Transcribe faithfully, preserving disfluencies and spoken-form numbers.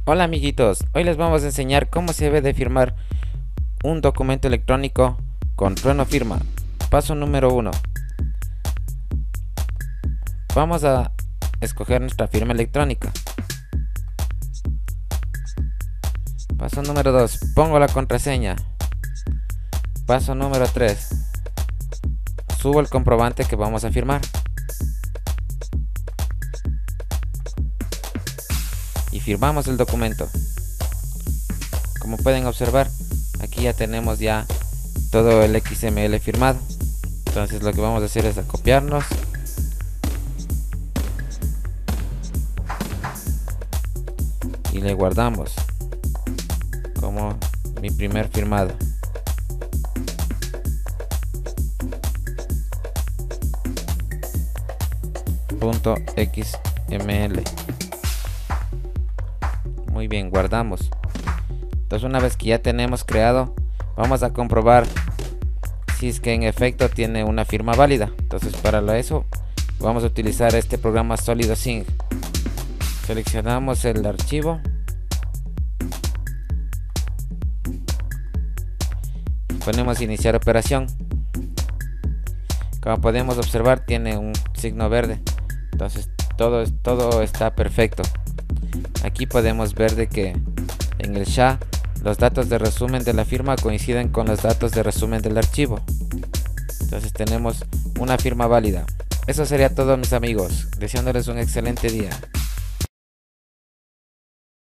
Hola amiguitos, hoy les vamos a enseñar cómo se debe de firmar un documento electrónico con Trueno Firma. Paso número uno. Vamos a escoger nuestra firma electrónica. Paso número dos. Pongo la contraseña. Paso número tres. Subo el comprobante que vamos a firmar. Y firmamos el documento. Como pueden observar, aquí ya tenemos ya todo el X M L firmado. Entonces lo que vamos a hacer es a copiarnos y le guardamos como mi primer firmado. Punto X M L. Muy bien, guardamos. Entonces una vez que ya tenemos creado, vamos a comprobar si es que en efecto tiene una firma válida. Entonces para eso vamos a utilizar este programa SolidoSync. Seleccionamos el archivo y ponemos iniciar operación. Como podemos observar, tiene un signo verde. Entonces todo, todo está perfecto. Aquí podemos ver de que en el S H A los datos de resumen de la firma coinciden con los datos de resumen del archivo. Entonces tenemos una firma válida. Eso sería todo, mis amigos, deseándoles un excelente día.